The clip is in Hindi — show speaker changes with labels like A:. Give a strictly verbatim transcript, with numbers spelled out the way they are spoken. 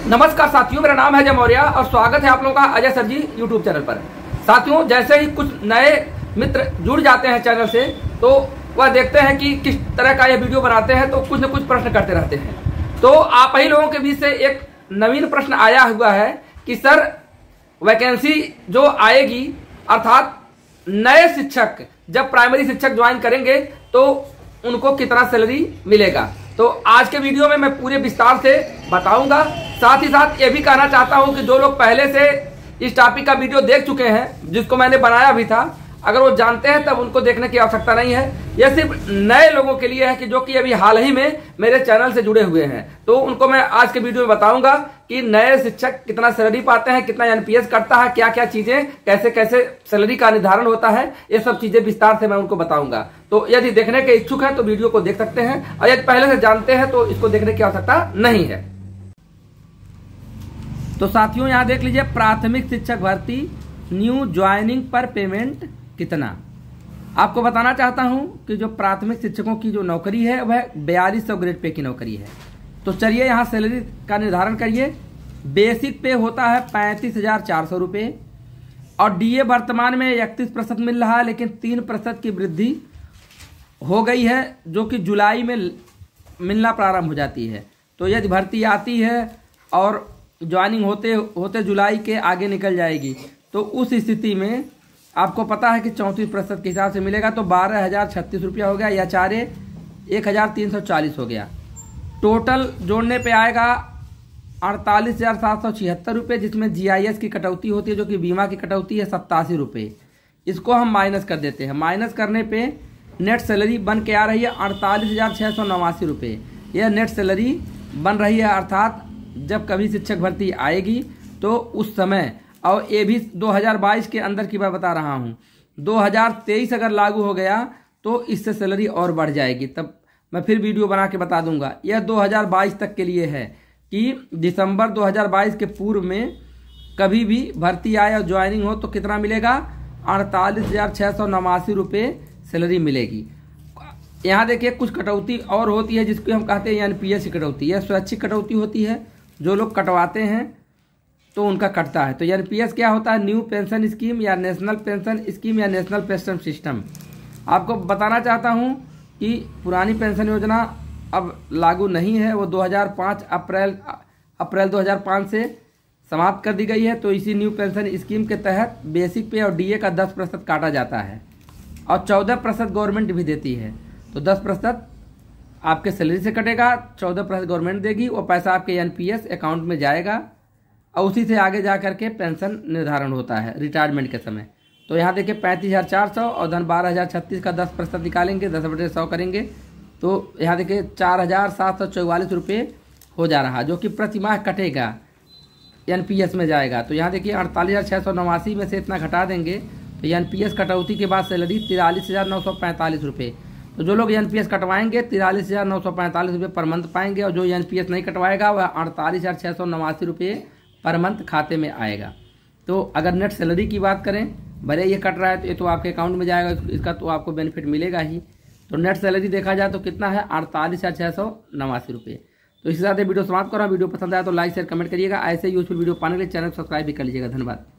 A: नमस्कार साथियों, मेरा नाम है अजय मौर्य और स्वागत है आप लोगों का Ajay sir ji YouTube channel पर। साथियों, जैसे ही कुछ नए मित्र जुड़ जाते हैं चैनल से तो वह देखते हैं कि किस तरह का ये वीडियो बनाते हैं तो कुछ न कुछ प्रश्न करते रहते हैं। तो आप ही लोगों के बीच से एक नवीन प्रश्न आया हुआ है कि सर वैकेंसी जो आएगी अर्थात नए शिक्षक जब प्राइमरी शिक्षक ज्वाइन करेंगे तो उनको कितना सैलरी मिलेगा। तो आज के वीडियो में मैं पूरे विस्तार से बताऊंगा। साथ ही साथ ये भी कहना चाहता हूं कि जो लोग पहले से इस टॉपिक का वीडियो देख चुके हैं, जिसको मैंने बनाया भी था, अगर वो जानते हैं तब उनको देखने की आवश्यकता नहीं है। यह सिर्फ नए लोगों के लिए है कि जो कि अभी हाल ही में मेरे चैनल से जुड़े हुए हैं। तो उनको मैं आज के वीडियो में बताऊंगा कि नए शिक्षक कितना सैलरी पाते हैं, कितना एनपीएस करता है, क्या क्या चीजें, कैसे कैसे सैलरी का निर्धारण होता है, ये सब चीजें विस्तार से मैं उनको बताऊंगा। तो यदि देखने के इच्छुक है तो वीडियो को देख सकते हैं, और यदि पहले से जानते हैं तो इसको देखने की आवश्यकता नहीं है। तो साथियों, यहां देख लीजिए, प्राथमिक शिक्षक भर्ती न्यू ज्वाइनिंग पर पेमेंट कितना। आपको बताना चाहता हूं कि जो प्राथमिक शिक्षकों की जो नौकरी है वह बयालीस सौ ग्रेड पे की नौकरी है। तो चलिए यहां सैलरी का निर्धारण करिए। बेसिक पे होता है पैंतीस हजार चार सौ रुपये और डीए वर्तमान में इकतीस प्रतिशत मिल रहा है, लेकिन तीन प्रतिशत की वृद्धि हो गई है जो कि जुलाई में मिलना प्रारंभ हो जाती है। तो यदि भर्ती आती है और ज्वाइनिंग होते होते जुलाई के आगे निकल जाएगी तो उस स्थिति में आपको पता है कि चौंतीस प्रतिशत के हिसाब से मिलेगा। तो बारह हजार छत्तीस रुपया हो गया या चारे एक हजार तीन सौ चालीस हो गया। टोटल जोड़ने पे आएगा अड़तालीस हजार सात सौ छिहत्तर रुपये, जिसमें जीआईएस की कटौती होती है जो कि बीमा की कटौती है सत्तासी रुपये। इसको हम माइनस कर देते हैं। माइनस करने पे नेट सैलरी बन के आ रही है अड़तालीस हजार छः सौ नवासी रुपये। यह नेट सैलरी बन रही है, अर्थात जब कभी शिक्षक भर्ती आएगी तो उस समय, और ये भी दो हज़ार बाईस के अंदर की मैं बता रहा हूँ, दो हज़ार तेईस अगर लागू हो गया तो इससे सैलरी और बढ़ जाएगी। तब मैं फिर वीडियो बना के बता दूंगा। यह दो हज़ार बाईस तक के लिए है कि दिसंबर दो हज़ार बाईस के पूर्व में कभी भी भर्ती आए और ज्वाइनिंग हो तो कितना मिलेगा, अड़तालीस हजार छः सौ नवासी रुपये सैलरी मिलेगी। यहाँ देखिए कुछ कटौती और होती है जिसको हम कहते हैं एनपीएस की कटौती। यह स्वैच्छिक कटौती होती है, जो लोग कटवाते हैं तो उनका कटता है। तो एनपीएस क्या होता है, न्यू पेंशन स्कीम या नेशनल पेंशन स्कीम या नेशनल पेंशन सिस्टम। आपको बताना चाहता हूं कि पुरानी पेंशन योजना अब लागू नहीं है, वो दो हज़ार पाँच अप्रैल अप्रैल दो हज़ार पाँच से समाप्त कर दी गई है। तो इसी न्यू पेंशन स्कीम के तहत बेसिक पे और डीए का दस प्रतिशत काटा जाता है और चौदह प्रतिशत गवर्नमेंट भी देती है। तो दस प्रतिशत आपके सैलरी से कटेगा, चौदह प्रतिशत गवर्नमेंट देगी, वो पैसा आपके एनपीएस अकाउंट में जाएगा और उसी से आगे जा करके पेंशन निर्धारण होता है रिटायरमेंट के समय। तो यहाँ देखिए पैंतीस हजार चार सौ और धन बारह हजार छत्तीस का दस प्रतिशत निकालेंगे, दस बटे सौ करेंगे तो यहाँ देखिए चार हजार सात सौ चौवालीस रुपये हो जा रहा, जो कि प्रति माह कटेगा, एनपीएस में जाएगा। तो यहाँ देखिए अड़तालीस हजार छः सौ नवासी में से इतना घटा देंगे तो एनपीएस कटौती के बाद सैलरी तिरालीस हजार नौ सौ पैंतालीस रुपये। तो जो लोग एनपीएस कटवाएंगे तिरालीस हजार नौ सौ पैंतालीस रुपये पर मंथ पाएंगे, और जो एनपीएस नहीं कटवाएगा वह अड़तालीस हजार छः सौ नवासी रुपये पर मंथ खाते में आएगा। तो अगर नेट सैलरी की बात करें, भले ये कट रहा है तो ये तो आपके अकाउंट में जाएगा, इसका तो आपको बेनिफिट मिलेगा ही। तो नेट सैलरी देखा जाए तो कितना है, अड़तालीस हजार छः सौ नवासी रुपये। तो इसके साथ वीडियो समाप्त करो। वीडियो पसंद आया तो लाइक शेयर कमेंट करिएगा। ऐसे यूजफुल वीडियो पाने के लिए चैनल को सब्सक्राइब भी कर लीजिएगा। धन्यवाद।